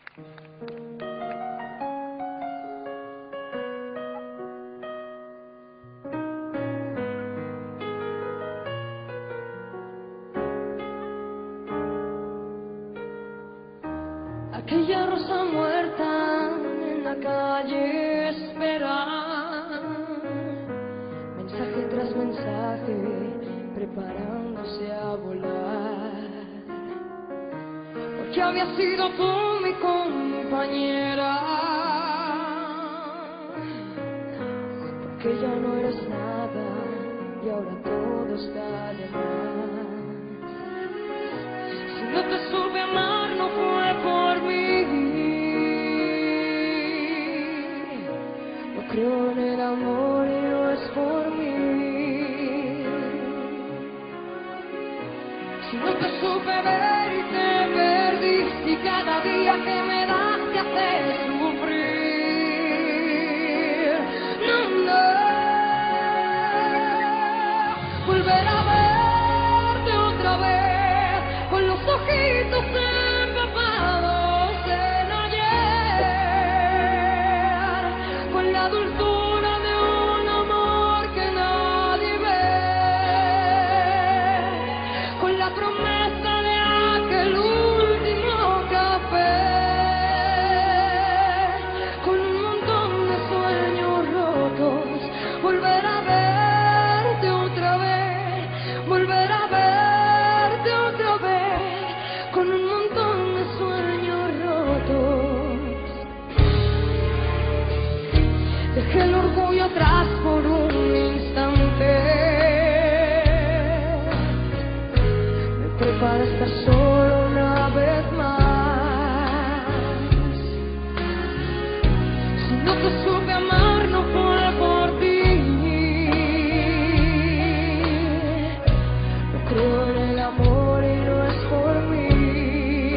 Aquella rosa muerta en la calle espera, mensaje tras mensaje, preparándose a volar. Porque había sido tú mi compañera, porque ya no eres nada y ahora todo está de más. Si no te supe amar no fue por mí. No creo en el amor y no es por mí. Si no te supe ver y te perdí, y cada día que me das te hace sufrir. No, volver a verte otra vez con los ojitos empapados en ayer, con la dulzura de un amor que nadie ve, con la promesa de aquel último café, con un montón de sueños rotos. Volver a verte otra vez, volver a verte otra vez, con un montón de sueños rotos. Dejé el orgullo atrás por un instante, me preparo a estar solo una vez más. Si no te supe amar no fue por ti. No creo en el amor y no es por mí.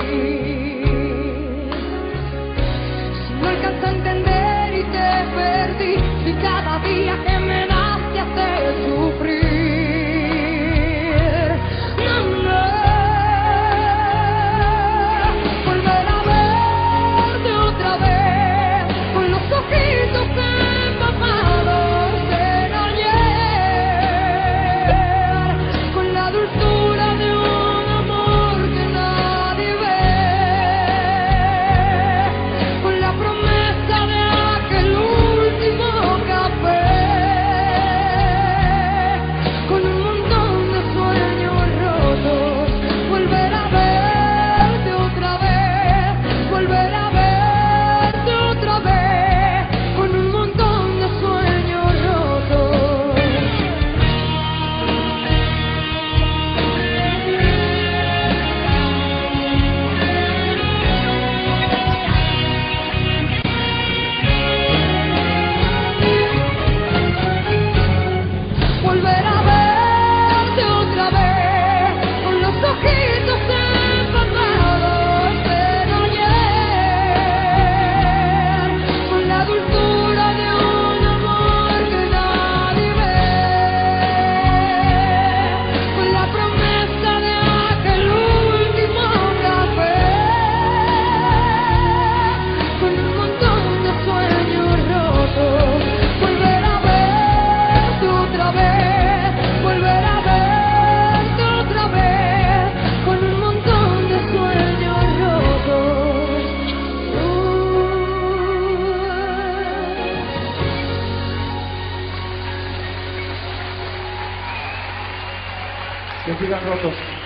Si no alcanzo a entender y te perdí, y cada día que me das te hace sufrir. Volver a verte otra vez con los ojitos empapados en ayer, con la dulzura de un amor que nadie ve, con la promesa de aquel último café, con un montón de sueños rotos. Volver a verte otra vez, volver a verte otra vez, con un montón de sueños rotos. Volver a verte otra vez con los ojitos empapados en ayer, con la dulzura de un amor que nadie ve, con la promesa de aquel último café, con un montón de sueños rotos. Volver a verte otra vez, volver a verte otra vez, con un montón de sueños rotos. Que sigan rotos.